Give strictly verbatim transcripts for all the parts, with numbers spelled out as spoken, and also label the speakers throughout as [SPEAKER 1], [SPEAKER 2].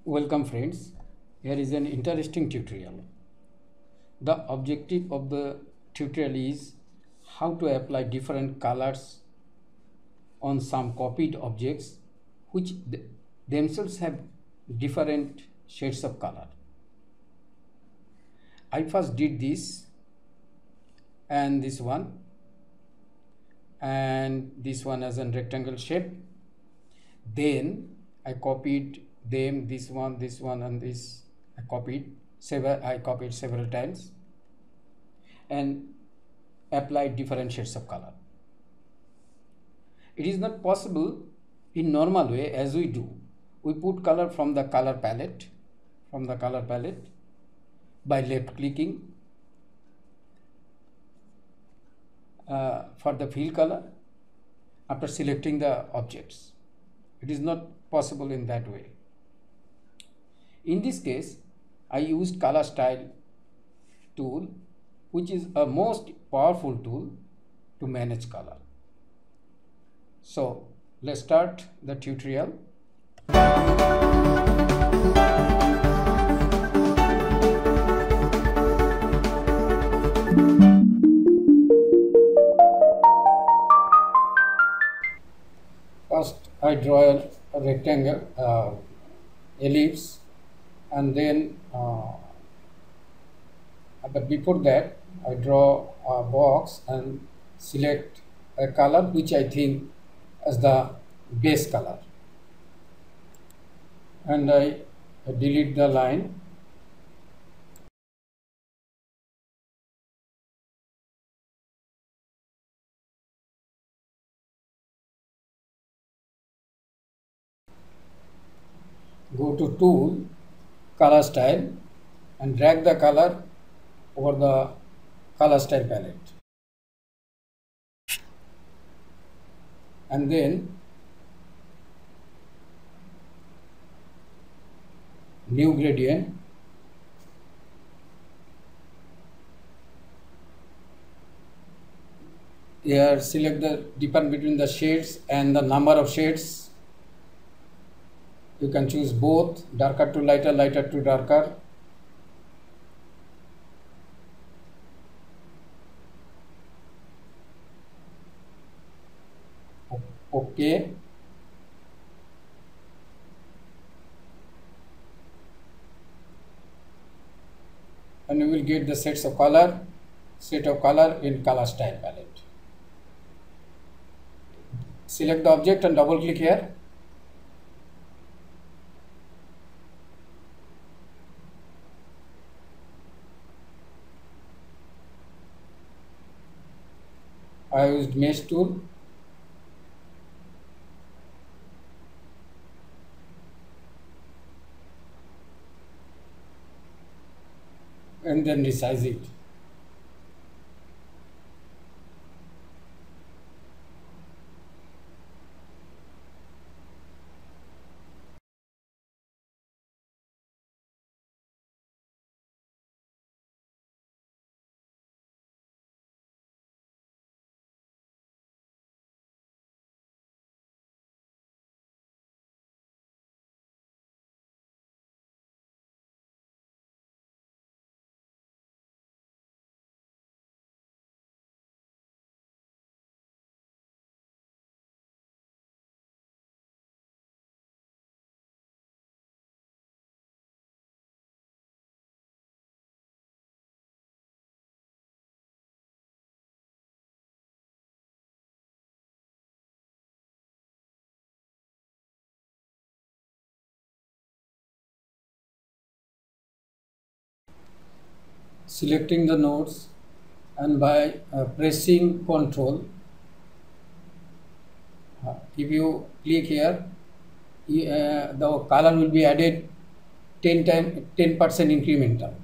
[SPEAKER 1] Welcome friends, here is an interesting tutorial. The objective of the tutorial is how to apply different colors on some copied objects which th themselves have different shades of color. I first did this and this one and this one as a rectangle shape. Then I copied them, this one, this one and this I copied several I copied several times and applied different shades of color. It is not possible in normal way as we do. We put color from the color palette, from the color palette by left clicking uh, for the fill color after selecting the objects. It is not possible in that way. In this case, I used color style tool, which is a most powerful tool to manage color. So let's start the tutorial. First I draw a, a rectangle, uh, ellipse, and then uh, but before that I draw a box and select a color which I think as the base color, and I delete the line. Go to tool, color style, and drag the color over the color style palette, and then new gradient, here select the difference between the shades and the number of shades. You can choose both, darker to lighter, lighter to darker. Okay. And you will get the sets of color, set of color in color style palette. Select the object and double click here. I used mesh tool. And then resize it. Selecting the nodes, and by uh, pressing Ctrl, uh, if you click here, you, uh, the color will be added ten time ten percent incremental.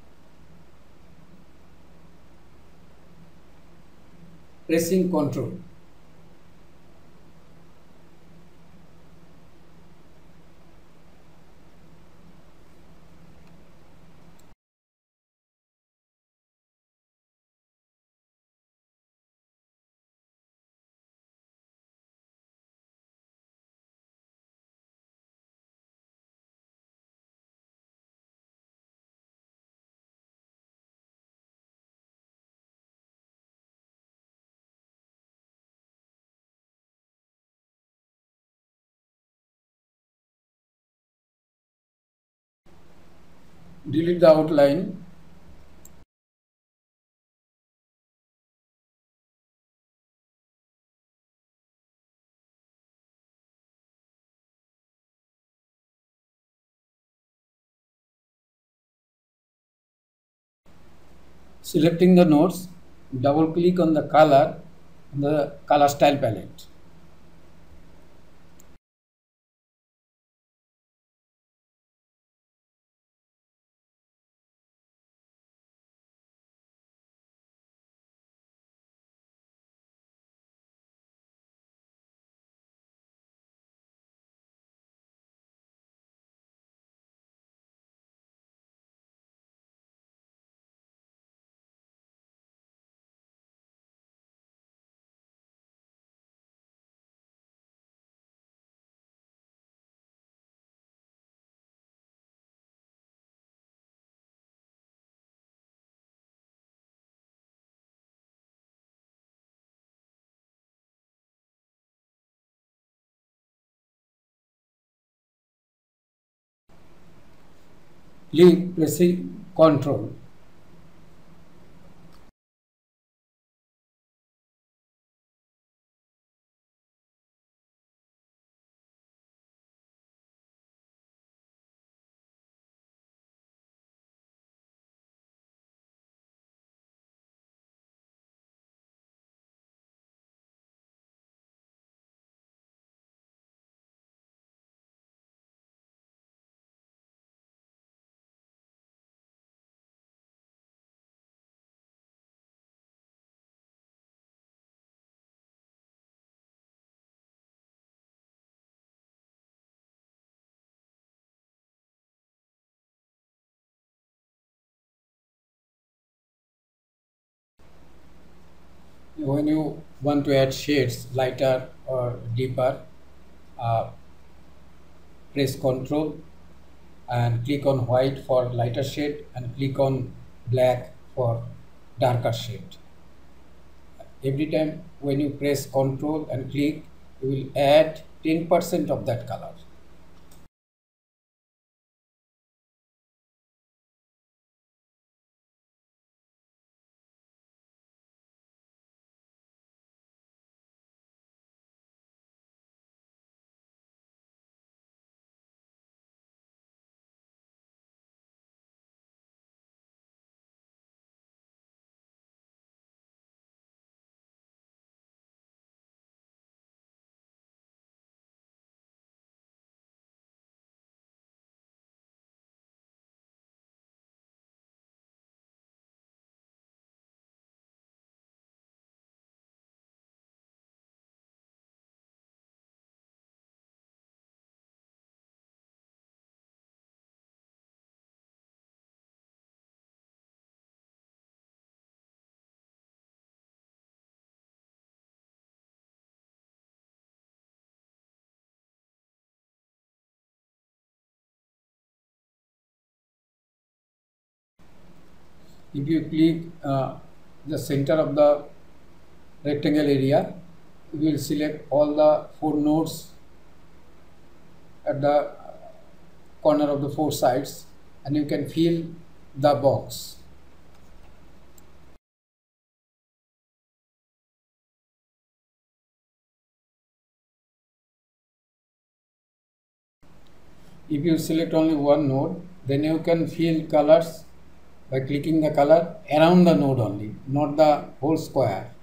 [SPEAKER 1] Pressing Ctrl. delete the outline. Selecting the nodes, double click on the color, the color style palette. Click pressing Control. When you want to add shades, lighter or deeper, uh, press Control and click on white for lighter shade and click on black for darker shade. Every time when you press Control and click, you will add ten percent of that color. If you click uh, the center of the rectangle area, you will select all the four nodes at the corner of the four sides and you can fill the box. If you select only one node, then you can fill colors by clicking the color around the node only, not the whole square.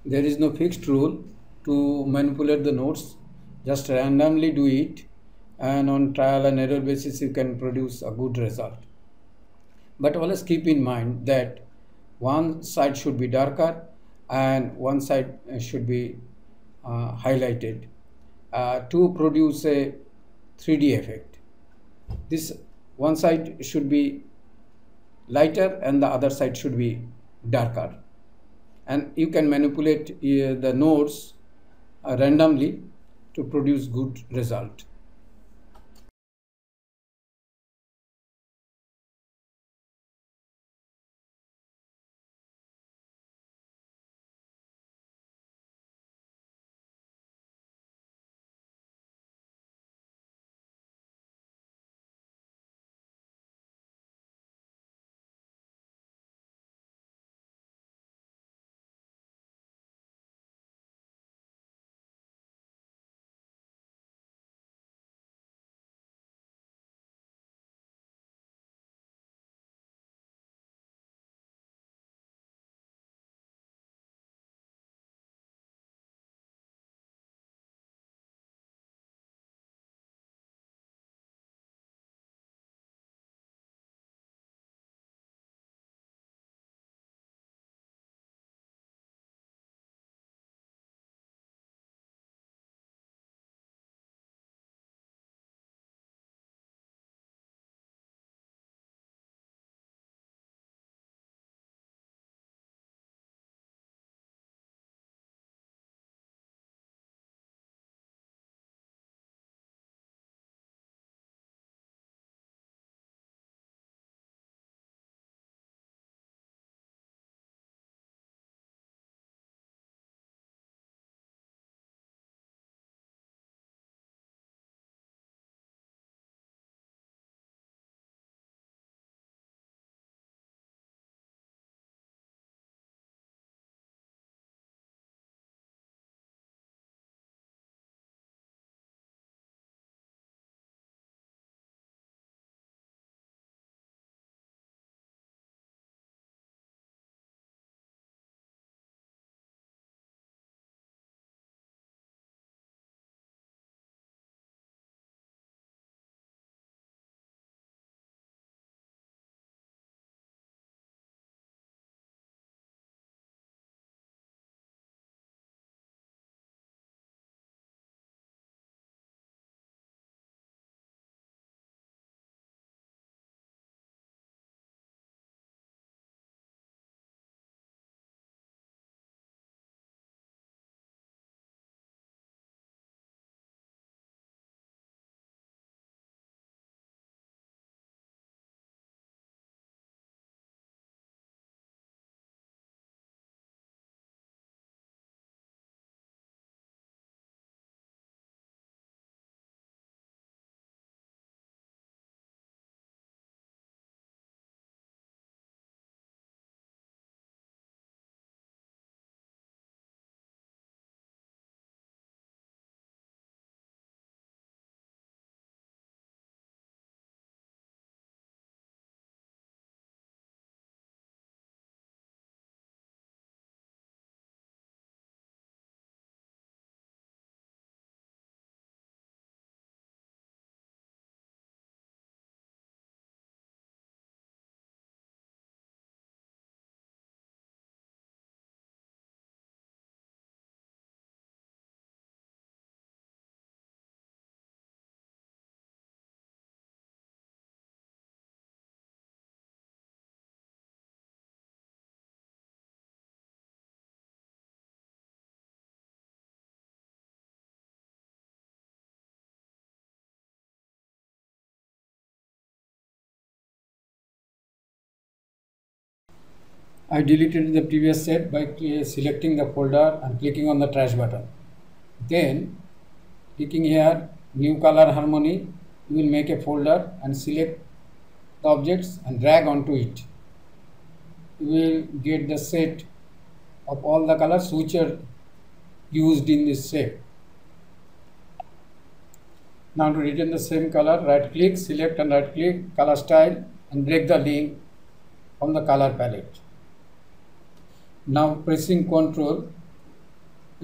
[SPEAKER 1] There is no fixed rule to manipulate the nodes. Just randomly do it, and on trial and error basis you can produce a good result. But always keep in mind that one side should be darker and one side should be uh, highlighted uh, to produce a three D effect. This one side should be lighter and the other side should be darker, and you can manipulate uh, the nodes uh, randomly to produce good result. I deleted the previous set by selecting the folder and clicking on the trash button. Then clicking here new color harmony, you will make a folder and select the objects and drag onto it. You will get the set of all the colors which are used in this shape. Now to retain the same color, right click, select and right click color style and drag the link from the color palette. Now pressing Ctrl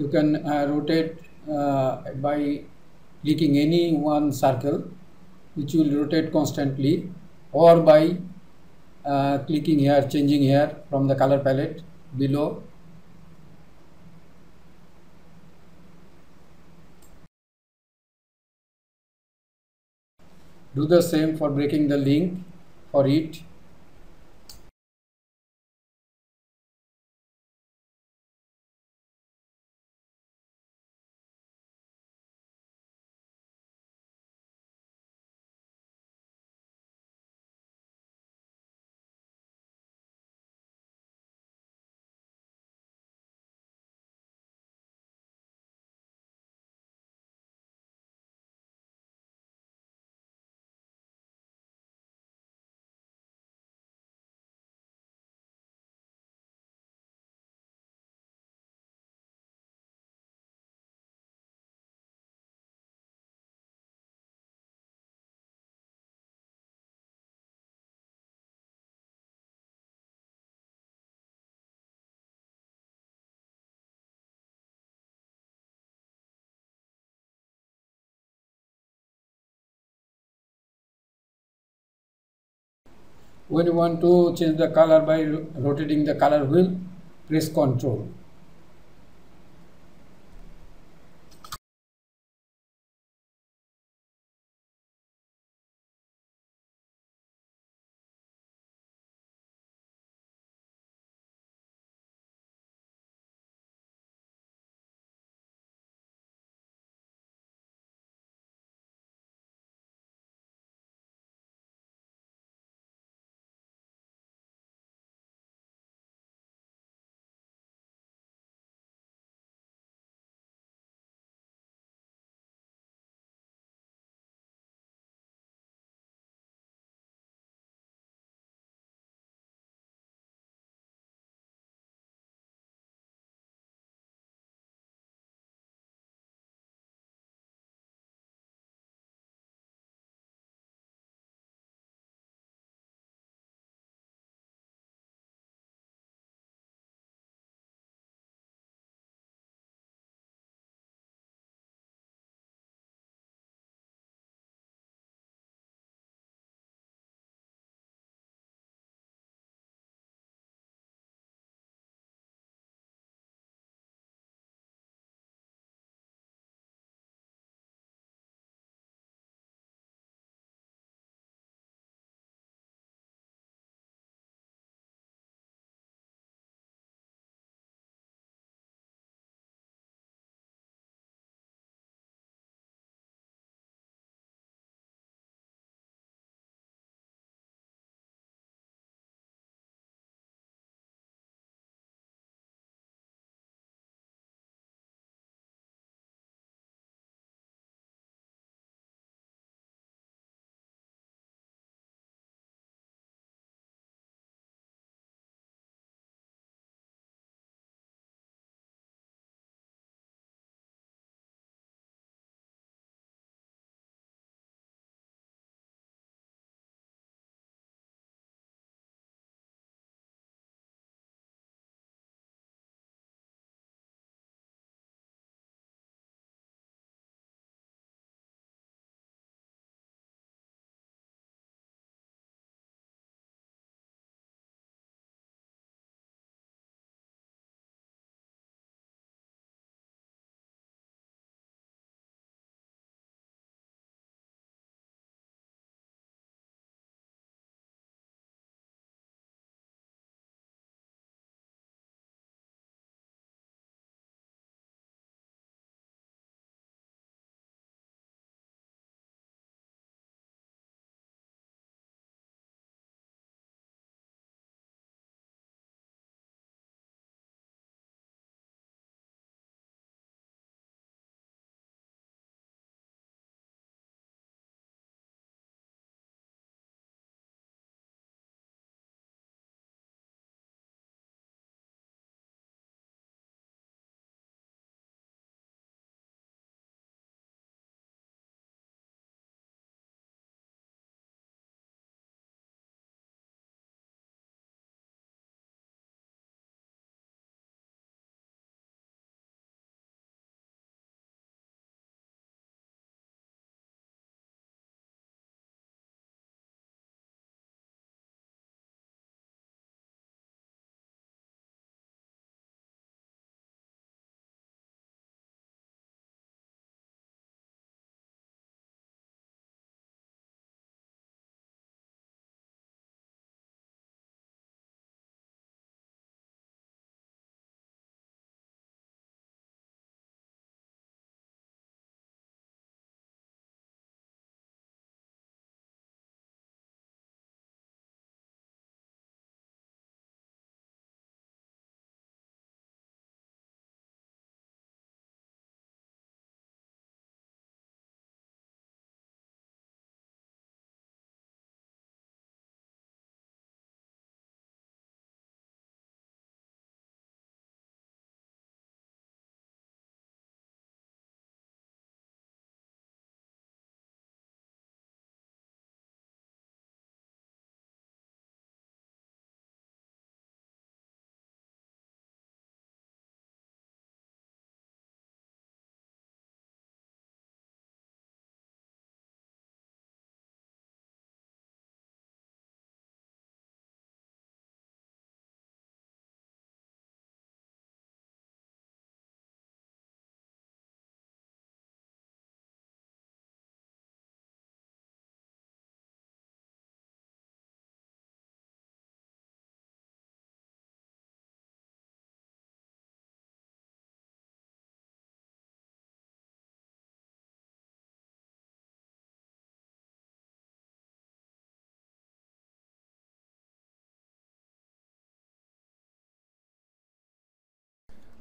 [SPEAKER 1] you can uh, rotate uh, by clicking any one circle, which will rotate constantly, or by uh, clicking here, changing here from the color palette below. Do the same for breaking the link for it. When you want to change the color by rotating the color wheel, press Ctrl.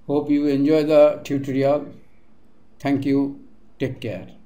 [SPEAKER 1] Hope you enjoy the tutorial. Thank you. Take care.